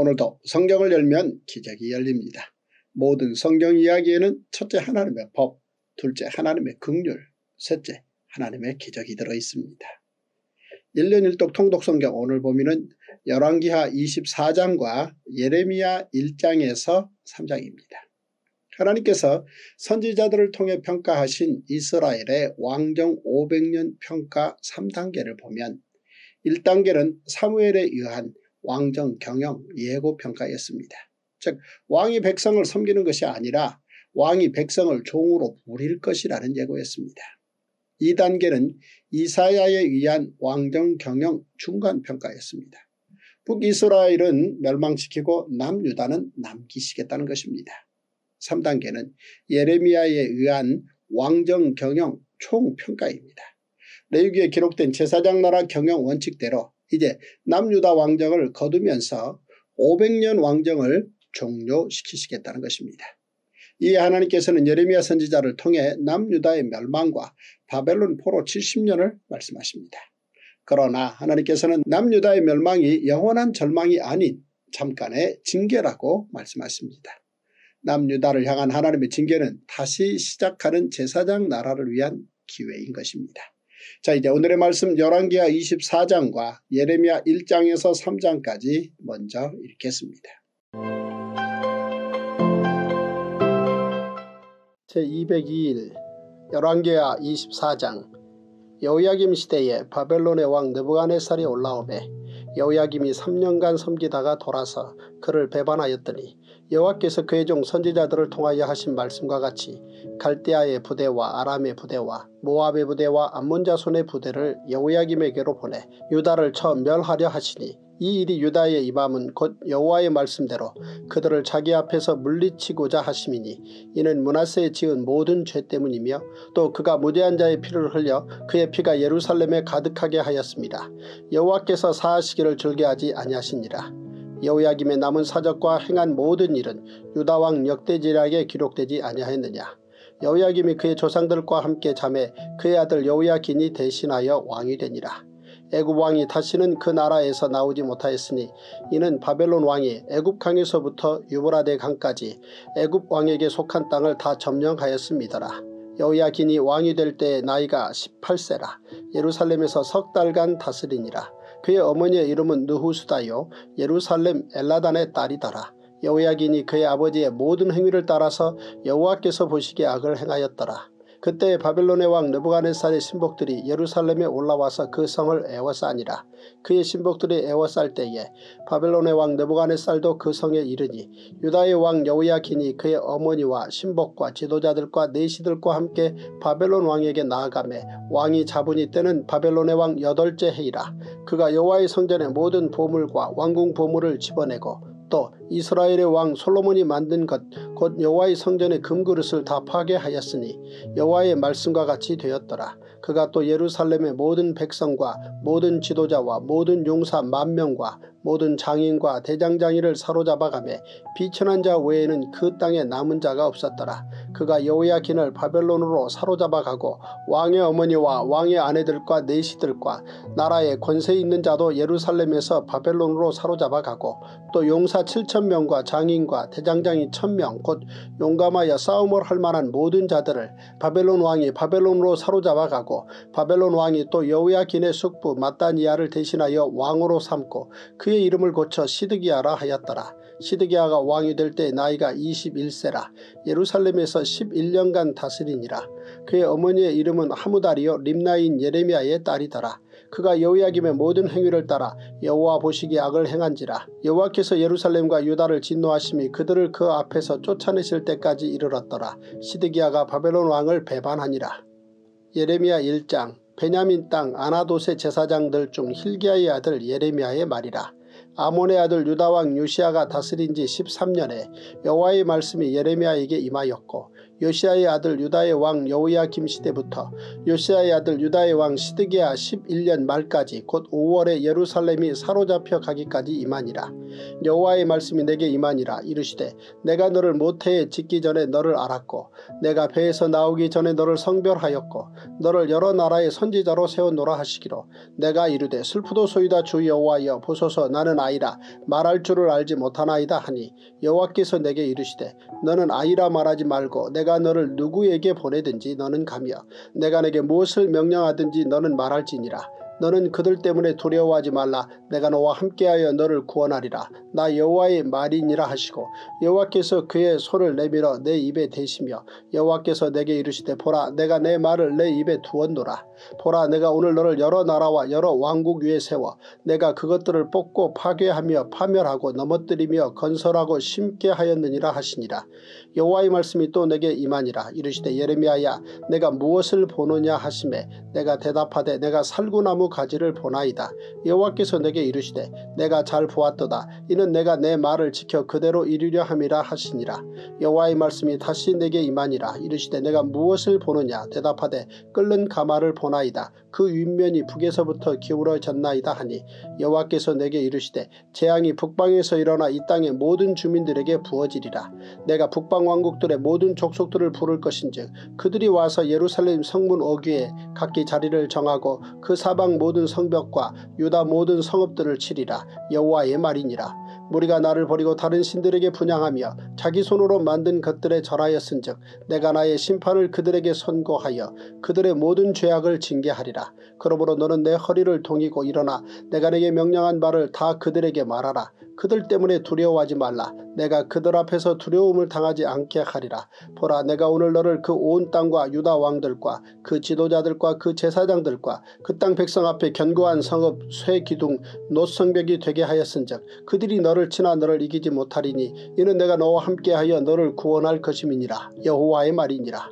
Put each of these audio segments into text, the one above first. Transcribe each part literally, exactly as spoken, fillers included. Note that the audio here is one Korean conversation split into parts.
오늘도 성경을 열면 기적이 열립니다. 모든 성경 이야기에는 첫째 하나님의 법, 둘째 하나님의 긍휼, 셋째 하나님의 기적이 들어있습니다. 일 년 일 독 통독성경 오늘 범위는 열왕기하 이십사 장과 예레미야 일 장에서 삼 장입니다. 하나님께서 선지자들을 통해 평가하신 이스라엘의 왕정 오백 년 평가 삼 단계를 보면 일 단계는 사무엘에 의한 왕정 경영 예고 평가였습니다. 즉 왕이 백성을 섬기는 것이 아니라 왕이 백성을 종으로 부릴 것이라는 예고였습니다. 이 단계는 이사야에 의한 왕정 경영 중간 평가였습니다. 북이스라엘은 멸망시키고 남유다는 남기시겠다는 것입니다. 삼 단계는 예레미야에 의한 왕정 경영 총평가입니다. 레위기에 기록된 제사장 나라 경영 원칙대로 이제 남유다 왕정을 거두면서 오백 년 왕정을 종료시키시겠다는 것입니다. 이에 하나님께서는 예레미야 선지자를 통해 남유다의 멸망과 바벨론 포로 칠십 년을 말씀하십니다. 그러나 하나님께서는 남유다의 멸망이 영원한 절망이 아닌 잠깐의 징계라고 말씀하십니다. 남유다를 향한 하나님의 징계는 다시 시작하는 제사장 나라를 위한 기회인 것입니다. 자, 이제 오늘의 말씀 열왕기하 이십사 장과 예레미야 일 장에서 삼 장까지 먼저 읽겠습니다. 제이백이 일 열왕기하 이십사 장. 여호야김 시대에 바벨론의 왕 느부갓네살이 올라오매 여호야김이 삼 년간 섬기다가 돌아서 그를 배반하였더니 여호와께서 그의 종 선지자들을 통하여 하신 말씀과 같이 갈대아의 부대와 아람의 부대와 모압의 부대와 암몬 자손의 부대를 여호야김에게로 보내 유다를 쳐 멸하려 하시니 이 일이 유다에 임함은 곧 여호와의 말씀대로 그들을 자기 앞에서 물리치고자 하심이니 이는 므낫세에 지은 모든 죄 때문이며 또 그가 무죄한 자의 피를 흘려 그의 피가 예루살렘에 가득하게 하였습니다. 여호와께서 사하시기를 즐겨하지 아니하시니라. 여호야김의 남은 사적과 행한 모든 일은 유다왕 역대지략에 기록되지 아니하였느냐. 여호야김이 그의 조상들과 함께 잠에 그의 아들 여호야긴이 대신하여 왕이 되니라. 애굽 왕이 다시는 그 나라에서 나오지 못하였으니 이는 바벨론 왕이 애굽 강에서부터 유브라데 강까지 애굽 왕에게 속한 땅을 다 점령하였음이더라. 여호야긴이 왕이 될 때의 나이가 십팔 세라. 예루살렘에서 석 달간 다스리니라. 그의 어머니의 이름은 느후수다요 예루살렘 엘라단의 딸이더라. 여호야긴이 그의 아버지의 모든 행위를 따라서 여호와께서 보시기에 악을 행하였더라. 그때 바벨론의 왕 느부갓네살의 신복들이 예루살렘에 올라와서 그 성을 에워싸니라. 그의 신복들이 에워쌀 때에 바벨론의 왕 느부갓네살도 그 성에 이르니 유다의 왕 여호야긴이 그의 어머니와 신복과 지도자들과 내시들과 함께 바벨론 왕에게 나아가매 왕이 잡으니 때는 바벨론의 왕 여덟째 해이라. 그가 여호와의 성전의 모든 보물과 왕궁 보물을 집어내고 또 이스라엘의 왕 솔로몬이 만든 것 곧 여호와의 성전의 금그릇을 다 파괴하였으니 여호와의 말씀과 같이 되었더라. 그가 또 예루살렘의 모든 백성과 모든 지도자와 모든 용사 만 명과 모든 장인과 대장장이를 사로잡아가매 비천한 자 외에는 그 땅에 남은 자가 없었더라. 그가 여호야긴을 바벨론으로 사로잡아가고 왕의 어머니와 왕의 아내들과 내시들과 나라의 권세 있는 자도 예루살렘에서 바벨론으로 사로잡아가고 또 용사 칠천 명과 장인과 대장장이 천 명 곧 용감하여 싸움을 할 만한 모든 자들을 바벨론 왕이 바벨론으로 사로잡아가고 바벨론 왕이 또 여호야긴의 숙부 마따니아를 대신하여 왕으로 삼고 그의 이름을 고쳐 시드기야라 하였더라. 시드기야가 왕이 될 때 나이가 이십일 세라. 예루살렘에서 십일 년간 다스리니라. 그의 어머니의 이름은 하무다리요 림나인 예레미야의 딸이더라. 그가 여호야김의 모든 행위를 따라 여호와 보시기에 악을 행한지라. 여호와께서 예루살렘과 유다를 진노하심이 그들을 그 앞에서 쫓아내실 때까지 이르렀더라. 시드기야가 바벨론 왕을 배반하니라. 예레미야 일 장. 베냐민 땅 아나돗의 제사장들 중 hil기야의 아들 예레미야의 말이라. 아몬의 아들 유다왕 요시야가 다스린 지 십삼 년에 여호와의 말씀이 예레미야에게 임하였고 요시야의 아들 유다의 왕 여호야김 시대부터 요시야의 아들 유다의 왕 시드기야 십일 년 말까지 곧 오월에 예루살렘이 사로잡혀 가기까지 임하니라. 여호와의 말씀이 내게 임하니라. 이르시되 내가 너를 모태에 짓기 전에 너를 알았고 내가 배에서 나오기 전에 너를 성별하였고 너를 여러 나라의 선지자로 세워놓으라 하시기로 내가 이르되 슬프도소이다 주 여호와여 보소서 나는 아이라 말할 줄을 알지 못하나이다 하니 여호와께서 내게 이르시되 너는 아이라 말하지 말고 내가 너를 누구에게 보내든지 너는 가며 내가 내게 무엇을 명령하든지 너는 말할지니라. 너는 그들 때문에 두려워하지 말라. 내가 너와 함께하여 너를 구원하리라. 나 여호와의 말이니라 하시고 여호와께서 그의 손을 내밀어 내 입에 대시며 여호와께서 내게 이르시되 보라 내가 내 말을 내 입에 두었노라. 보라 내가 오늘 너를 여러 나라와 여러 왕국 위에 세워 내가 그것들을 뽑고 파괴하며 파멸하고 넘어뜨리며 건설하고 심게 하였느니라 하시니라. 여호와의 말씀이 또 내게 임하니라. 이르시되 예레미야야 내가 무엇을 보느냐 하시매 내가 대답하되 내가 살구나무 가지를 보나이다. 여호와께서 내게 이르시되 내가 잘 보았도다. 이는 내가 내 말을 지켜 그대로 이루려 함이라 하시니라. 여호와의 말씀이 다시 내게 임하니라. 이르시되 내가 무엇을 보느냐 대답하되 끓는 가마를 보나이다. 그 윗면이 북에서부터 기울어졌나이다 하니 여호와께서 내게 이르시되 재앙이 북방에서 일어나 이 땅의 모든 주민들에게 부어지리라. 내가 북방 왕국들의 모든 족속들을 부를 것인즉 그들이 와서 예루살렘 성문 어귀에 각기 자리를 정하고 그 사방 모든 성벽과 유다 모든 성읍들을 치리라. 여호와의 말이니라. 무리가 나를 버리고 다른 신들에게 분향하며 자기 손으로 만든 것들에 절하였은즉 내가 나의 심판을 그들에게 선고하여 그들의 모든 죄악을 징계하리라. 그러므로 너는 내 허리를 동이고 일어나 내가 내게 명령한 바를 다 그들에게 말하라. 그들 때문에 두려워하지 말라. 내가 그들 앞에서 두려움을 당하지 않게 하리라. 보라 내가 오늘 너를 그 온 땅과 유다 왕들과 그 지도자들과 그 제사장들과 그 땅 백성 앞에 견고한 성읍 쇠 기둥 노성벽이 되게 하였은즉 그들이 너를 치나 너를 이기지 못하리니 이는 내가 너와 함께하여 너를 구원할 것임이니라. 여호와의 말이니라.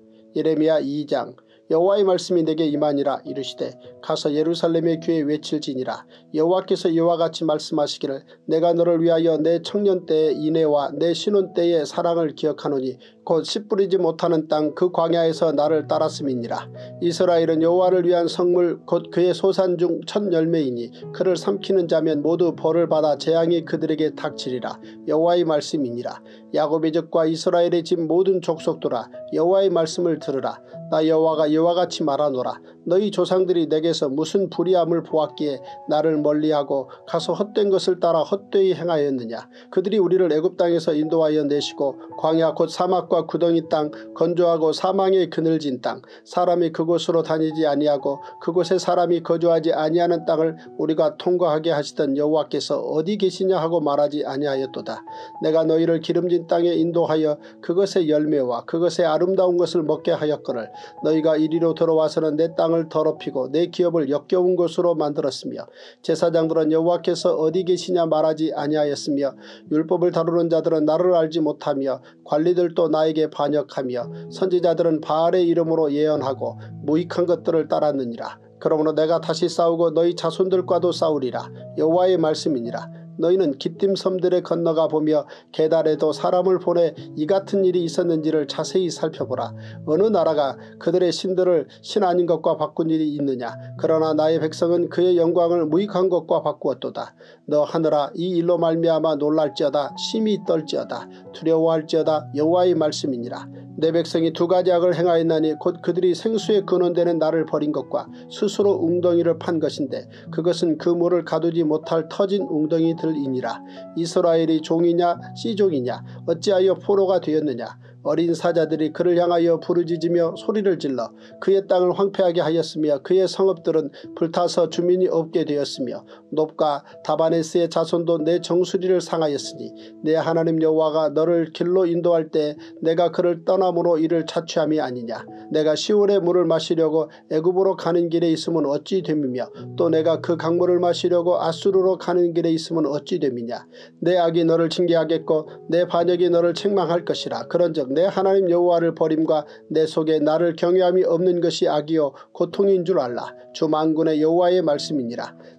예레미야 이 장. 여호와의 말씀이 내게 임하니라. 이르시되 가서 예루살렘의 귀에 외칠지니라. 여호와께서 이와 같이 말씀하시기를 내가 너를 위하여 내 청년 때의 인애와 내 신혼 때의 사랑을 기억하노니 곧 씨 뿌리지 못하는 땅 그 광야에서 나를 따랐음이니라. 이스라엘은 여호와를 위한 성물 곧 그의 소산 중 첫 열매이니 그를 삼키는 자면 모두 벌을 받아 재앙이 그들에게 닥치리라. 여호와의 말씀이니라. 야곱의 집과 이스라엘의 집 모든 족속들아 여호와의 말씀을 들으라. 나 여호와가 이와 같이 말하노라. 너희 조상들이 내게서 무슨 불의함을 보았기에 나를 멀리하고 가서 헛된 것을 따라 헛되이 행하였느냐. 그들이 우리를 애굽 땅에서 인도하여 내시고 광야 곧 사막과 구덩이 땅 건조하고 사망의 그늘진 땅 사람이 그곳으로 다니지 아니하고 그곳에 사람이 거주하지 아니하는 땅을 우리가 통과하게 하시던 여호와께서 어디 계시냐 하고 말하지 아니하였도다. 내가 너희를 기름진 땅에 인도하여 그것의 열매와 그것의 아름다운 것을 먹게 하였거늘 너희가 이리로 들어와서는 내 땅을 더럽히고 내 기업을 역겨운 곳으로 만들었으며 제사장들은 여호와께서 어디 계시냐 말하지 아니하였으며 율법을 다루는 자들은 나를 알지 못하며 관리들도 나에게 반역하며 선지자들은 바알의 이름으로 예언하고 무익한 것들을 따랐느니라. 그러므로 내가 다시 싸우고 너희 자손들과도 싸우리라. 여호와의 말씀이니라. 너희는 기띔 섬들에 건너가 보며 게달에도 사람을 보내 이 같은 일이 있었는지를 자세히 살펴보라. 어느 나라가 그들의 신들을 신 아닌 것과 바꾼 일이 있느냐. 그러나 나의 백성은 그의 영광을 무익한 것과 바꾸었도다. 너 하늘아 이 일로 말미암아 놀랄지어다. 심히 떨지어다. 두려워할지어다. 여호와의 말씀이니라. 내 백성이 두 가지 악을 행하였나니 곧 그들이 생수에 근원되는 나를 버린 것과 스스로 웅덩이를 판 것인데 그것은 그 물을 가두지 못할 터진 웅덩이들이니라. 이스라엘이 종이냐 씨종이냐 어찌하여 포로가 되었느냐. 어린 사자들이 그를 향하여 부르짖으며 소리를 질러 그의 땅을 황폐하게 하였으며 그의 성읍들은 불타서 주민이 없게 되었으며 놉과 다바네스의 자손도 내 정수리를 상하였으니 내 하나님 여호와가 너를 길로 인도할 때 내가 그를 떠남으로 이를 자취함이 아니냐. 내가 시온의 물을 마시려고 애굽으로 가는 길에 있으면 어찌 됨이며 또 내가 그 강물을 마시려고 아수르로 가는 길에 있으면 어찌 됨이냐. 내 악이 너를 징계하겠고 내 반역이 너를 책망할 것이라. 그런즉 내 하나님 여호와를 버림과 내 속에 나를 경외함이 없는 것이 악이요 고통인 줄 알라. 주 만군의 여호와의 말씀이니라.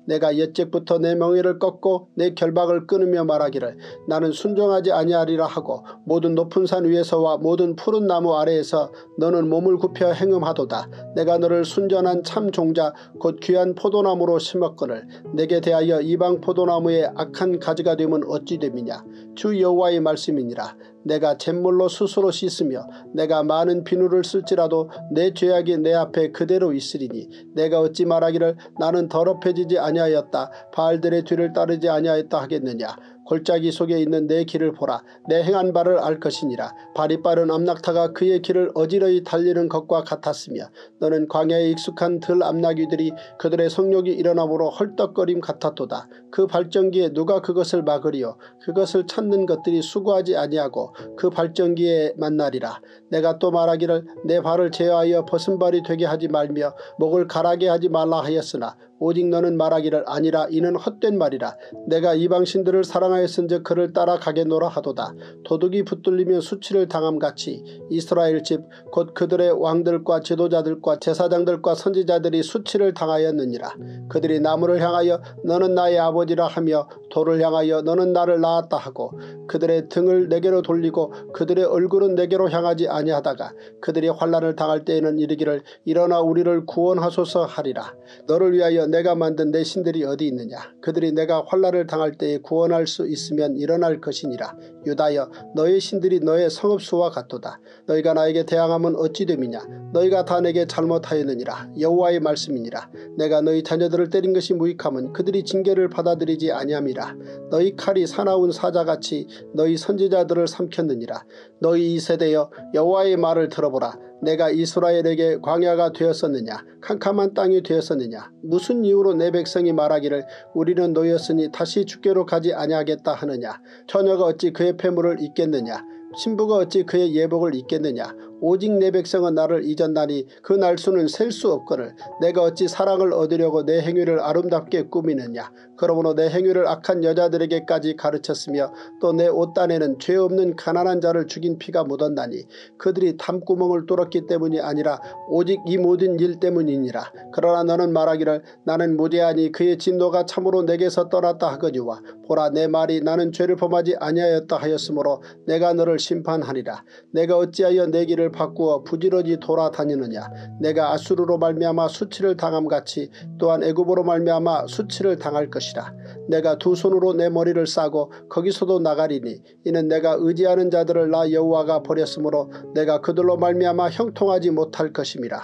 내가 옛적부터 내 명예를 꺾고 내 결박을 끊으며 말하기를 나는 순종하지 아니하리라 하고 모든 높은 산 위에서와 모든 푸른 나무 아래에서 너는 몸을 굽혀 행음하도다. 내가 너를 순전한 참 종자 곧 귀한 포도나무로 심었거늘 내게 대하여 이방 포도나무의 악한 가지가 되면 어찌 됨이냐. 주 여호와의 말씀이니라. 내가 잿물로 스스로 씻으며 내가 많은 비누를 쓸지라도 내 죄악이 내 앞에 그대로 있으리니 내가 어찌 말하기를 나는 더럽혀지지 아니하였다 바알들의 뒤를 따르지 아니하였다 하겠느냐. 골짜기 속에 있는 내 길을 보라. 내 행한 바를 알 것이니라. 발이 빠른 암낙타가 그의 길을 어지러이 달리는 것과 같았으며 너는 광야에 익숙한 들 암나귀들이 그들의 성욕이 일어나므로 헐떡거림 같았도다. 그 발전기에 누가 그것을 막으리요. 그것을 찾는 것들이 수고하지 아니하고 그 발전기에 만나리라. 내가 또 말하기를 내 발을 제어하여 벗은 발이 되게 하지 말며 목을 가라게 하지 말라 하였으나 오직 너는 말하기를 아니라 이는 헛된 말이라. 내가 이방신들을 사랑하였은즉 그를 따라가겠노라 하도다. 도둑이 붙들리며 수치를 당함같이 이스라엘 집 곧 그들의 왕들과 지도자들과 제사장들과 선지자들이 수치를 당하였느니라. 그들이 나무를 향하여 너는 나의 아버지라 하며 돌을 향하여 너는 나를 낳았다 하고 그들의 등을 내게로 돌리고 그들의 얼굴은 내게로 향하지 아니하다가 그들이 환난을 당할 때에는 이르기를 일어나 우리를 구원하소서 하리라. 너를 위하여 내가 만든 내 신들이 어디 있느냐. 그들이 내가 환난을 당할 때에 구원할 수 있으면 일어날 것이니라. 유다여 너의 신들이 너의 성읍수와 같도다. 너희가 나에게 대항하면 어찌 됨이냐. 너희가 다 내게 잘못하였느니라. 여호와의 말씀이니라. 내가 너희 자녀들을 때린 것이 무익함은 그들이 징계를 받아들이지 아니함이라. 너희 칼이 사나운 사자같이 너희 선지자들을 삼켰느니라. 너희 이 세대여 여호와의 말을 들어보라. 내가 이스라엘에게 광야가 되었었느냐 캄캄한 땅이 되었었느냐. 무슨 이유로 내 백성이 말하기를 우리는 노였으니 다시 주께로 가지 아니하겠다 하느냐. 처녀가 어찌 그의 폐물을 잊겠느냐. 신부가 어찌 그의 예복을 잊겠느냐. 오직 내 백성은 나를 잊었나니 그 날수는 셀 수 없거늘 내가 어찌 사랑을 얻으려고 내 행위를 아름답게 꾸미느냐. 그러므로 내 행위를 악한 여자들에게까지 가르쳤으며 또 내 옷단에는 죄 없는 가난한 자를 죽인 피가 묻었나니 그들이 탐구멍을 뚫었기 때문이 아니라 오직 이 모든 일 때문이니라. 그러나 너는 말하기를 나는 무죄하니 그의 진노가 참으로 내게서 떠났다 하거니와 보라 내 말이 나는 죄를 범하지 아니하였다 하였으므로 내가 너를 심판하리라. 내가 어찌하여 내 길을 바꾸어 부지런히 돌아다니느냐. 내가 아수르로 말미암아 수치를 당함같이 또한 애굽으로 말미암아 수치를 당할 것이라. 내가 두 손으로 내 머리를 싸고 거기서도 나가리니 이는 내가 의지하는 자들을 나 여호와가 버렸으므로 내가 그들로 말미암아 형통하지 못할 것임이라.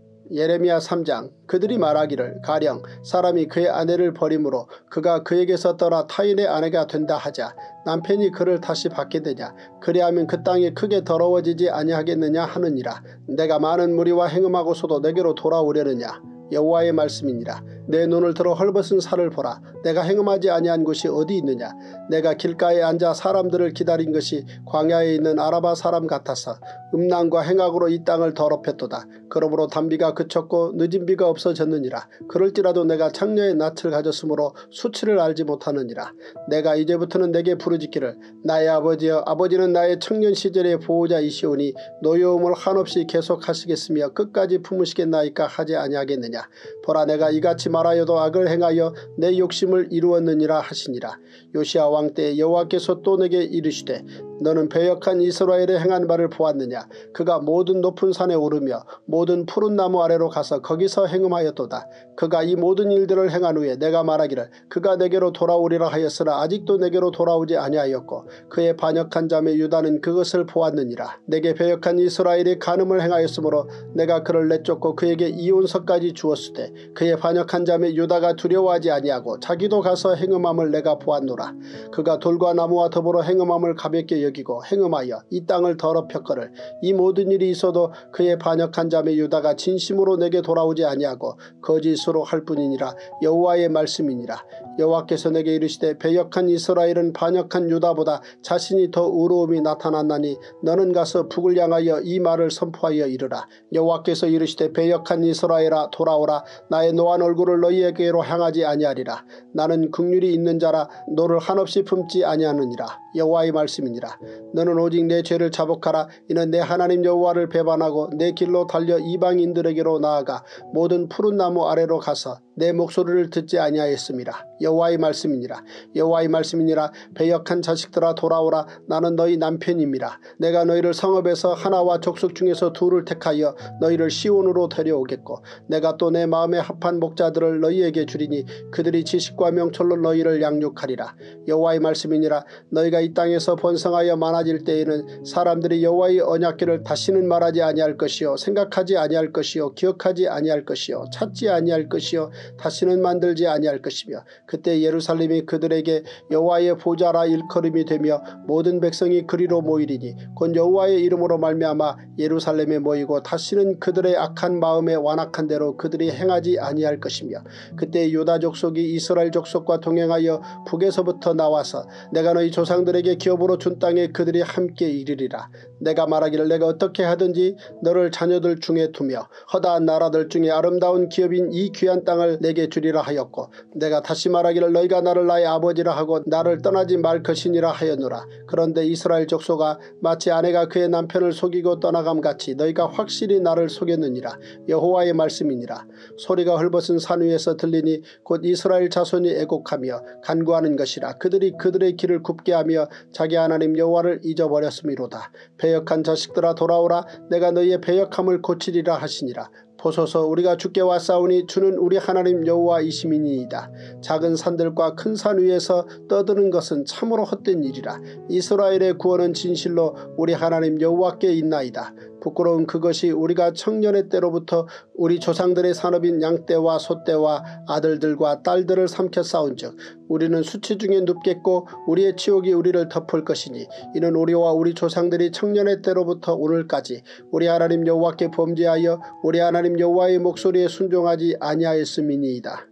예레미야 삼 장. 그들이 말하기를 가령 사람이 그의 아내를 버림으로 그가 그에게서 떠나 타인의 아내가 된다 하자 남편이 그를 다시 받겠느냐. 그리하면 그 땅이 크게 더러워지지 아니하겠느냐 하느니라. 내가 많은 무리와 행음하고서도 내게로 돌아오려느냐. 여호와의 말씀이니라. 내 눈을 들어 헐벗은 산을 보라. 내가 행음하지 아니한 곳이 어디 있느냐. 내가 길가에 앉아 사람들을 기다린 것이 광야에 있는 아라바 사람 같아서 음란과 행악으로 이 땅을 더럽혔도다. 그러므로 단비가 그쳤고 늦은 비가 없어졌느니라. 그럴지라도 내가 창녀의 낯을 가졌으므로 수치를 알지 못하느니라. 내가 이제부터는 내게 부르짖기를 나의 아버지여 아버지는 나의 청년 시절의 보호자이시오니 노여움을 한없이 계속하시겠으며 끝까지 품으시겠나이까 하지 아니하겠느냐. 보라 내가 이같이 말하여도 악을 행하여 내 욕심을 이루었느니라 하시니라. 요시야 왕 때 여호와께서 또 내게 이르시되 너는 배역한 이스라엘에 행한 바를 보았느냐. 그가 모든 높은 산에 오르며 모든 푸른 나무 아래로 가서 거기서 행음하였도다. 그가 이 모든 일들을 행한 후에 내가 말하기를 그가 내게로 돌아오리라 하였으나 아직도 내게로 돌아오지 아니하였고 그의 반역한 자매 유다는 그것을 보았느니라. 내게 배역한 이스라엘이 간음을 행하였으므로 내가 그를 내쫓고 그에게 이혼서까지 주었으되 그의 반역한 자매 유다가 두려워하지 아니하고 자기도 가서 행음함을 내가 보았노라. 그가 돌과 나무와 더불어 행음함을 가볍게 여기고 행음하여 이 땅을 더럽혔거늘 이 모든 일이 있어도 그의 반역한 자매 유다가 진심으로 내게 돌아오지 아니하고 거짓으로 할 뿐이니라. 여호와의 말씀이니라. 여호와께서 내게 이르시되 배역한 이스라엘은 반역한 유다보다 자신이 더 의로움이 나타났나니 너는 가서 북을 향하여 이 말을 선포하여 이르라. 여호와께서 이르시되 배역한 이스라엘아 돌아오라. 나의 노한 얼굴을 너희에게로 향하지 아니하리라. 나는 긍휼이 있는 자라 너를 한없이 품지 아니하느니라. 여호와의 말씀이니라. 너는 오직 내 죄를 자복하라. 이는 내 하나님 여호와를 배반하고 내 길로 달려 이방인들에게로 나아가 모든 푸른 나무 아래로 가서 내 목소리를 듣지 아니하였음이라. 여호와의 말씀이니라. 여호와의 말씀이니라. 배역한 자식들아 돌아오라. 나는 너희 남편임이라. 내가 너희를 성읍에서 하나와 족속 중에서 둘을 택하여 너희를 시온으로 데려오겠고 내가 또 내 마음에 합한 목자들을 너희에게 주리니 그들이 지식과 명철로 너희를 양육하리라. 여호와의 말씀이니라. 너희가 이 땅에서 번성하여 많아질 때에는 사람들이 여호와의 언약궤를 다시는 말하지 아니할 것이요 생각하지 아니할 것이요 기억하지 아니할 것이요 찾지 아니할 것이요 다시는 만들지 아니할 것이며 그때 예루살렘이 그들에게 여호와의 보좌라 일컬음이 되며 모든 백성이 그리로 모이리니 곧 여호와의 이름으로 말미암아 예루살렘에 모이고 다시는 그들의 악한 마음에 완악한 대로 그들이 행하지 아니할 것이며 그때 유다 족속이 이스라엘 족속과 동행하여 북에서부터 나와서 내가 너희 조상들에게 기업으로 준 땅에 그들이 함께 이르리라. 내가 말하기를 내가 어떻게 하든지 너를 자녀들 중에 두며 허다한 나라들 중에 아름다운 기업인 이 귀한 땅을 내게 주리라 하였고 내가 다시 말하기를 너희가 나를 나의 아버지라 하고 나를 떠나지 말 것이니라 하였노라. 그런데 이스라엘 족속아 마치 아내가 그의 남편을 속이고 떠나감같이 너희가 확실히 나를 속였느니라. 여호와의 말씀이니라. 소리가 헐벗은 산 위에서 들리니 곧 이스라엘 자손이 애곡하며 간구하는 것이라. 그들이 그들의 길을 굽게 하며 자기 하나님 여호와를 잊어버렸음이로다. 배역한 자식들아 돌아오라. 내가 너희의 배역함을 고치리라 하시니라. 보소서 우리가 주께 왔사오니 주는 우리 하나님 여호와이심이니이다. 작은 산들과 큰 산 위에서 떠드는 것은 참으로 헛된 일이라. 이스라엘의 구원은 진실로 우리 하나님 여호와께 있나이다. 부끄러운 그것이 우리가 청년의 때로부터 우리 조상들의 산업인 양떼와 소떼와 아들들과 딸들을 삼켜 싸운즉 우리는 수치 중에 눕겠고 우리의 치욕이 우리를 덮을 것이니 이는 우리와 우리 조상들이 청년의 때로부터 오늘까지 우리 하나님 여호와께 범죄하여 우리 하나님 여호와의 목소리에 순종하지 아니하였음이니이다.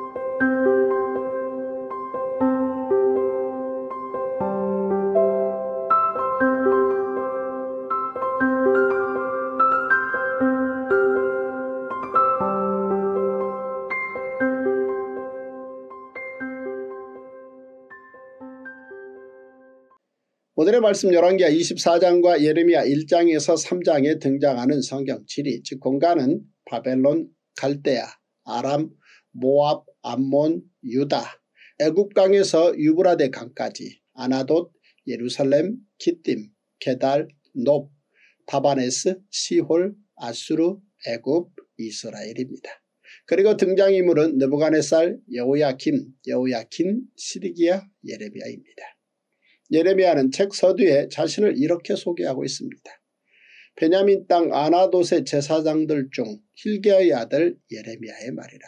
오늘의 말씀 열왕기하 이십사 장과 예레미야 일 장에서 삼 장에 등장하는 성경 지리 즉 공간은 바벨론, 갈대아, 아람, 모압, 암몬, 유다, 애굽강에서 유브라데 강까지 아나돗, 예루살렘, 기띔, 게달, 높, 다바네스, 시홀, 아수르, 애굽, 이스라엘입니다. 그리고 등장인물은 느부갓네살, 여호야김, 여호야킨, 시드기야, 예레미야입니다. 예레미야는 책 서두에 자신을 이렇게 소개하고 있습니다. 베냐민 땅 아나돗의 제사장들 중 hilkiya의 아들 예레미야의 말이라.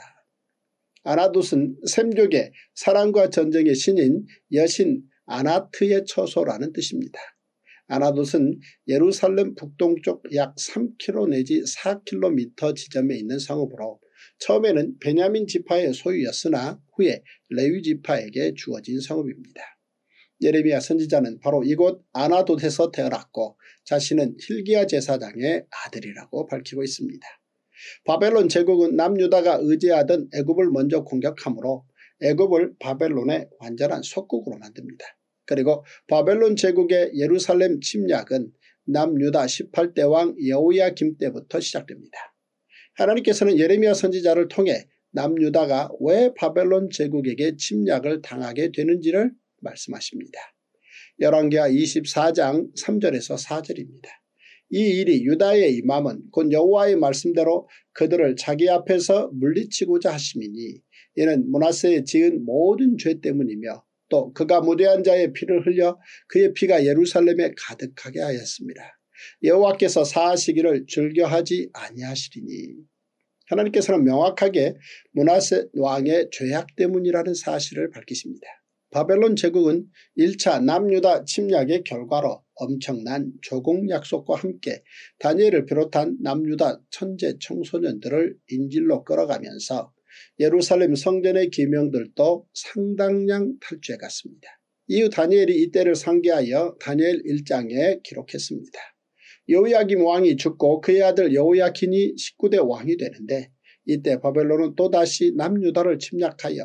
아나돗은 셈족의 사랑과 전쟁의 신인 여신 아나트의 처소라는 뜻입니다. 아나돗은 예루살렘 북동쪽 약 삼 킬로미터 내지 사 킬로미터 지점에 있는 성읍으로 처음에는 베냐민 지파의 소유였으나 후에 레위 지파에게 주어진 성읍입니다. 예레미야 선지자는 바로 이곳 아나돗에서 태어났고 자신은 hilkiya 제사장의 아들이라고 밝히고 있습니다. 바벨론 제국은 남유다가 의지하던 애굽을 먼저 공격하므로 애굽을 바벨론의 완전한 속국으로 만듭니다. 그리고 바벨론 제국의 예루살렘 침략은 남유다 십팔 대 왕 여호야김 때부터 시작됩니다. 하나님께서는 예레미야 선지자를 통해 남유다가 왜 바벨론 제국에게 침략을 당하게 되는지를 말씀하십니다. 열왕기하 이십사 장 삼 절에서 사 절입니다. 이 일이 유다의 임함은 곧 여호와의 말씀대로 그들을 자기 앞에서 물리치고자 하심이니 이는 므낫세에 지은 모든 죄 때문이며 또 그가 무대한 자의 피를 흘려 그의 피가 예루살렘에 가득하게 하였습니다. 여호와께서 사하시기를 즐겨하지 아니하시리니. 하나님께서는 명확하게 므낫세 왕의 죄악 때문이라는 사실을 밝히십니다. 바벨론 제국은 일 차 남유다 침략의 결과로 엄청난 조공 약속과 함께 다니엘을 비롯한 남유다 천재 청소년들을 인질로 끌어가면서 예루살렘 성전의 기명들도 상당량 탈취해갔습니다. 이후 다니엘이 이때를 상기하여 다니엘 일 장에 기록했습니다. 여호야김 왕이 죽고 그의 아들 여호야킨이 십구 대 왕이 되는데 이때 바벨론은 또다시 남유다를 침략하여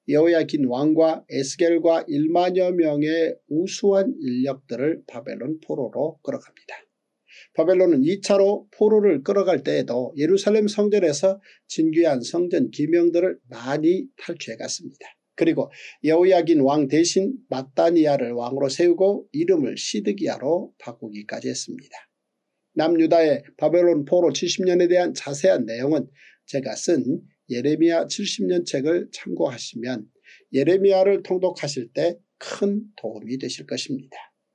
여호야긴 왕과 에스겔과 일만여 명의 우수한 인력들을 바벨론 포로로 끌어갑니다. 바벨론은 이 차로 포로를 끌어갈 때에도 예루살렘 성전에서 진귀한 성전 기명들을 많이 탈취해 갔습니다. 그리고 여호야긴 왕 대신 마따니아를 왕으로 세우고 이름을 시드기야로 바꾸기까지 했습니다. 남유다의 바벨론 포로 칠십 년에 대한 자세한 내용은 제가 쓴 예레미야 칠십 년 책을 참고하시면 예레미야를 통독하실 때 큰 도움이 되실 것입니다.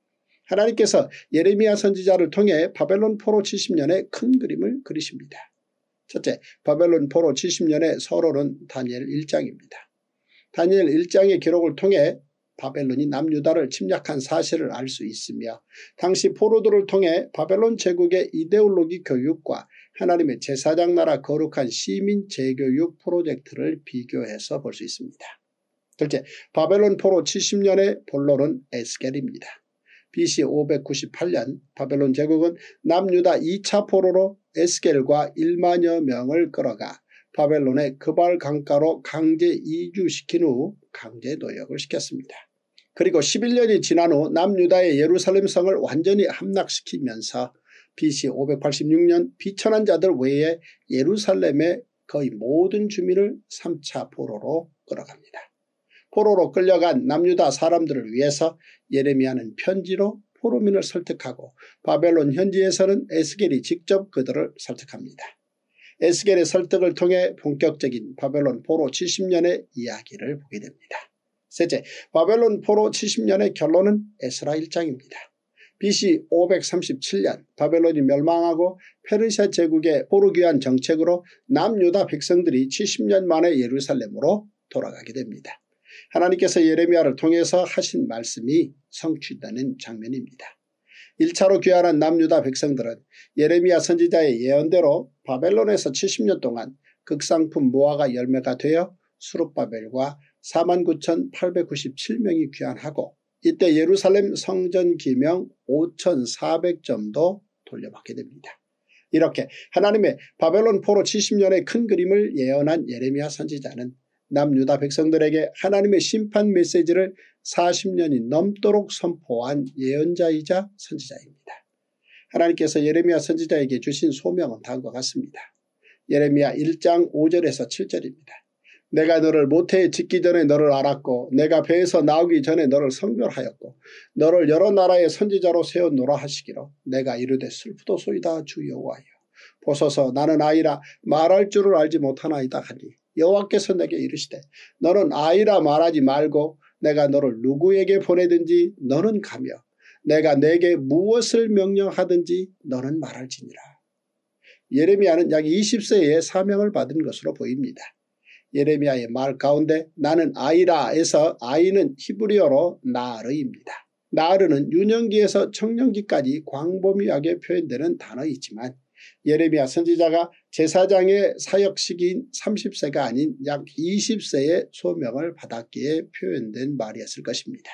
하나님께서 예레미야 선지자를 통해 바벨론 포로 칠십 년의 큰 그림을 그리십니다. 첫째, 바벨론 포로 칠십 년의 서론은 다니엘 일 장입니다. 다니엘 일 장의 기록을 통해 바벨론이 남유다를 침략한 사실을 알 수 있으며 당시 포로들을 통해 바벨론 제국의 이데올로기 교육과 하나님의 제사장 나라 거룩한 시민 재교육 프로젝트를 비교해서 볼 수 있습니다. 둘째, 바벨론 포로 칠십 년의 본론은 에스겔입니다. 비씨 오백구십팔 년 바벨론 제국은 남유다 이 차 포로로 에스겔과 일만여 명을 끌어가 바벨론의 그발 강가로 강제 이주시킨 후 강제 노역을 시켰습니다. 그리고 십일 년이 지난 후 남유다의 예루살렘 성을 완전히 함락시키면서 비씨 오백팔십육 년 비천한 자들 외에 예루살렘의 거의 모든 주민을 삼 차 포로로 끌어갑니다. 포로로 끌려간 남유다 사람들을 위해서 예레미야는 편지로 포로민을 설득하고 바벨론 현지에서는 에스겔이 직접 그들을 설득합니다. 에스겔의 설득을 통해 본격적인 바벨론 포로 칠십 년의 이야기를 보게 됩니다. 셋째, 바벨론 포로 칠십 년의 결론은 에스라 일 장입니다. 비씨 오백삼십칠 년 바벨론이 멸망하고 페르시아 제국의 포로 귀환 정책으로 남유다 백성들이 칠십 년 만에 예루살렘으로 돌아가게 됩니다. 하나님께서 예레미야를 통해서 하신 말씀이 성취되는 장면입니다. 일 차로 귀환한 남유다 백성들은 예레미야 선지자의 예언대로 바벨론에서 칠십 년 동안 극상품 무화과 열매가 되어 수룹바벨과 사만 구천팔백구십칠 명이 귀환하고 이때 예루살렘 성전 기명 오천사백 점도 돌려받게 됩니다. 이렇게 하나님의 바벨론 포로 칠십 년의 큰 그림을 예언한 예레미야 선지자는 남유다 백성들에게 하나님의 심판 메시지를 사십 년이 넘도록 선포한 예언자이자 선지자입니다. 하나님께서 예레미야 선지자에게 주신 소명은 다음과 같습니다. 예레미야 일 장 오 절에서 칠 절입니다. 내가 너를 모태에 짓기 전에 너를 알았고 내가 배에서 나오기 전에 너를 성별하였고 너를 여러 나라의 선지자로 세웠노라 하시기로 내가 이르되 슬프도소이다 주 여호와여 보소서 나는 아이라 말할 줄을 알지 못하나이다 하니 여호와께서 내게 이르시되 너는 아이라 말하지 말고 내가 너를 누구에게 보내든지 너는 가며 내가 내게 무엇을 명령하든지 너는 말할지니라. 예레미야는 약 이십 세에 사명을 받은 것으로 보입니다. 예레미야의 말 가운데 나는 아이라에서 아이는 히브리어로 나르입니다. 나르는 유년기에서 청년기까지 광범위하게 표현되는 단어이지만 예레미야 선지자가 제사장의 사역 시기인 삼십 세가 아닌 약 이십 세의 소명을 받았기에 표현된 말이었을 것입니다.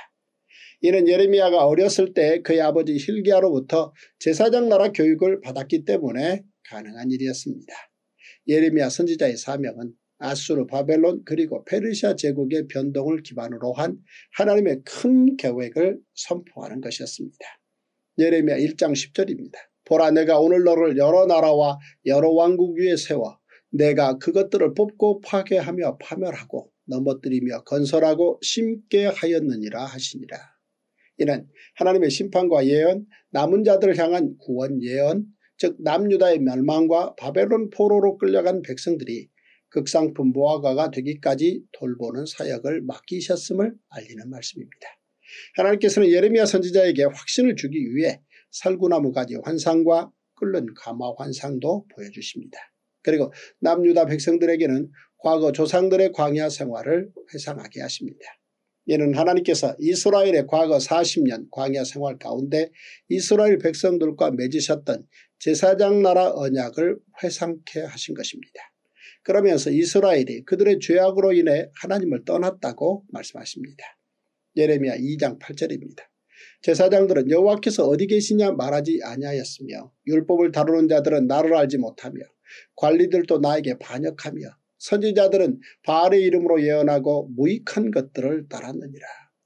이는 예레미야가 어렸을 때 그의 아버지 hil기야로부터 제사장 나라 교육을 받았기 때문에 가능한 일이었습니다. 예레미야 선지자의 사명은 아수르, 바벨론 그리고 페르시아 제국의 변동을 기반으로 한 하나님의 큰 계획을 선포하는 것이었습니다. 예레미야 일 장 십 절입니다. 보라 내가 오늘 너를 여러 나라와 여러 왕국 위에 세워 내가 그것들을 뽑고 파괴하며 파멸하고 넘어뜨리며 건설하고 심게 하였느니라 하시니라. 이는 하나님의 심판과 예언, 남은 자들을 향한 구원 예언, 즉 남유다의 멸망과 바벨론 포로로 끌려간 백성들이 극상품 무화과가 되기까지 돌보는 사역을 맡기셨음을 알리는 말씀입니다. 하나님께서는 예레미야 선지자에게 확신을 주기 위해 살구나무 가지 환상과 끓는 가마 환상도 보여주십니다. 그리고 남유다 백성들에게는 과거 조상들의 광야 생활을 회상하게 하십니다. 이는 하나님께서 이스라엘의 과거 사십 년 광야 생활 가운데 이스라엘 백성들과 맺으셨던 제사장 나라 언약을 회상케 하신 것입니다. 그러면서 이스라엘이 그들의 죄악으로 인해 하나님을 떠났다고 말씀하십니다. 예레미야 이 장 팔 절입니다. 제사장들은 여호와께서 어디 계시냐 말하지 아니하였으며 율법을 다루는 자들은 나를 알지 못하며 관리들도 나에게 반역하며 선지자들은 바알의 이름으로 예언하고 무익한 것들을 따랐느니라.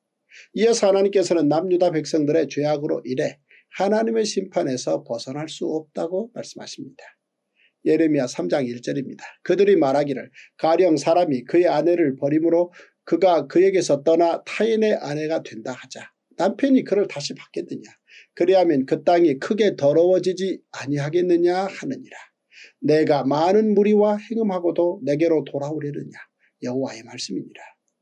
이어서 하나님께서는 남유다 백성들의 죄악으로 인해 하나님의 심판에서 벗어날 수 없다고 말씀하십니다. 예레미야 삼 장 일 절입니다. 그들이 말하기를 가령 사람이 그의 아내를 버림으로 그가 그에게서 떠나 타인의 아내가 된다 하자. 남편이 그를 다시 받겠느냐. 그리하면 그 땅이 크게 더러워지지 아니하겠느냐 하느니라. 내가 많은 무리와 행음하고도 내게로 돌아오려느냐. 여호와의 말씀이니라.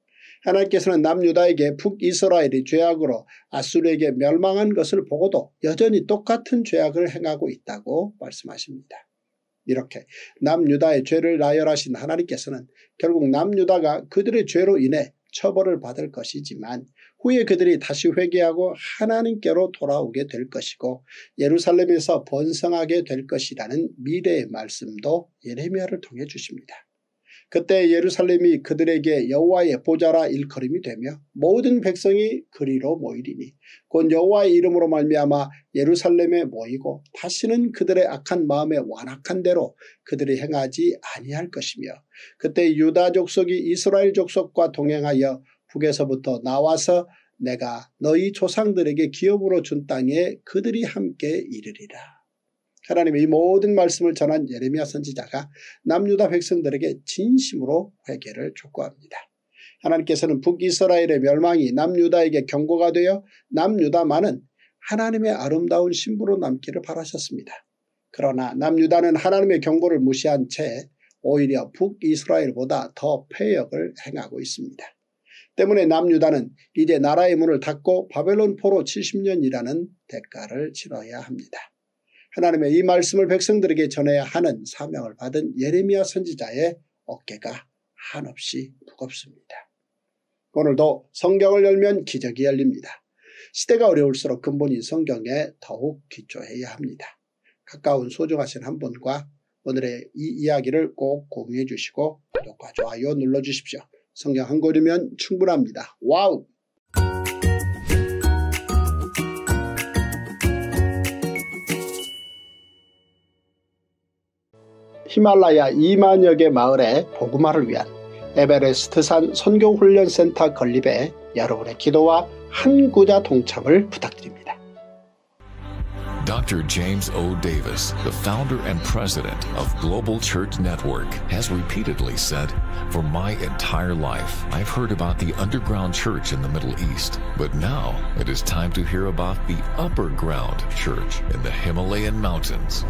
하나님께서는 남유다에게 북이스라엘이 죄악으로 아수르에게 멸망한 것을 보고도 여전히 똑같은 죄악을 행하고 있다고 말씀하십니다. 이렇게 남유다의 죄를 나열하신 하나님께서는 결국 남유다가 그들의 죄로 인해 처벌을 받을 것이지만 후에 그들이 다시 회개하고 하나님께로 돌아오게 될 것이고 예루살렘에서 번성하게 될 것이라는 미래의 말씀도 예레미야를 통해 주십니다. 그때 예루살렘이 그들에게 여호와의 보좌라 일컬음이 되며 모든 백성이 그리로 모이리니 곧 여호와의 이름으로 말미암아 예루살렘에 모이고 다시는 그들의 악한 마음에 완악한 대로 그들이 행하지 아니할 것이며 그때 유다 족속이 이스라엘 족속과 동행하여 북에서부터 나와서 내가 너희 조상들에게 기업으로 준 땅에 그들이 함께 이르리라. 하나님의 이 모든 말씀을 전한 예레미야 선지자가 남유다 백성들에게 진심으로 회개를 촉구합니다. 하나님께서는 북이스라엘의 멸망이 남유다에게 경고가 되어 남유다만은 하나님의 아름다운 신부로 남기를 바라셨습니다. 그러나 남유다는 하나님의 경고를 무시한 채 오히려 북이스라엘보다 더 패역을 행하고 있습니다. 때문에 남유다는 이제 나라의 문을 닫고 바벨론 포로 칠십 년이라는 대가를 치러야 합니다. 하나님의 이 말씀을 백성들에게 전해야 하는 사명을 받은 예레미야 선지자의 어깨가 한없이 무겁습니다. 오늘도 성경을 열면 기적이 열립니다. 시대가 어려울수록 근본인 성경에 더욱 기초해야 합니다. 가까운 소중하신 한 분과 오늘의 이 이야기를 꼭 공유해 주시고 구독과 좋아요 눌러주십시오. 성경 한 권이면 충분합니다. 와우! 히말라야 이만여 개 마을의 복음화를 위한 에베레스트산 선교훈련센터 건립에 여러분의 기도와 한 구자 동참을 부탁드립니다. Doctor James O. Davis, the founder and president of Global Church Network, has repeatedly said, "For my entire life, I've heard about the underground church in the Middle East, but now it is time to hear about the upper ground church in the Himalayan mountains."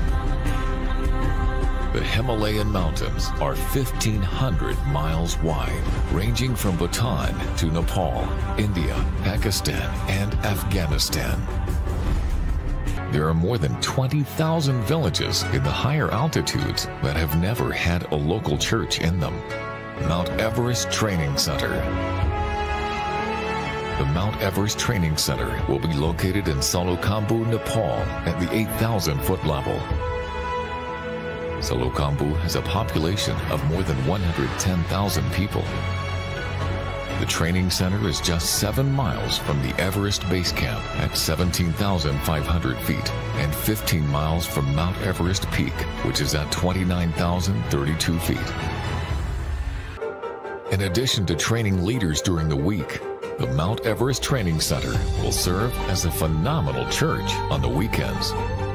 The Himalayan mountains are fifteen hundred miles wide, ranging from Bhutan to Nepal, India, Pakistan, and Afghanistan. There are more than twenty thousand villages in the higher altitudes that have never had a local church in them. Mount Everest Training Center. The Mount Everest Training Center will be located in Salokambu, Nepal at the eight thousand foot level. Salokambu has a population of more than one hundred ten thousand people. The training center is just seven miles from the Everest Base Camp at seventeen thousand five hundred feet and fifteen miles from Mount Everest Peak, which is at twenty-nine thousand thirty-two feet. In addition to training leaders during the week, the Mount Everest Training Center will serve as a phenomenal church on the weekends.